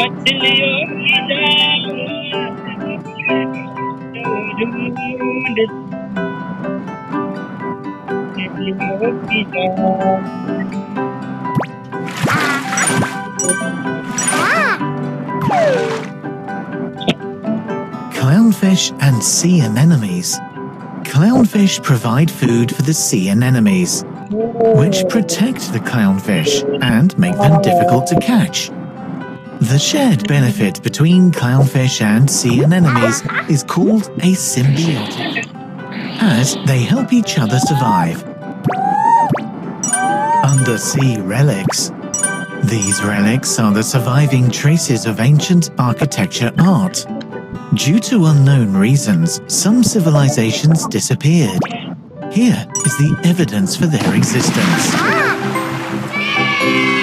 Clownfish and sea anemones. Clownfish provide food for the sea anemones, which protect the clownfish and make them difficult to catch. The shared benefit between clownfish and sea anemones is called a symbiotic, as they help each other survive. Undersea relics. These relics are the surviving traces of ancient architecture art. Due to unknown reasons, some civilizations disappeared. Here is the evidence for their existence.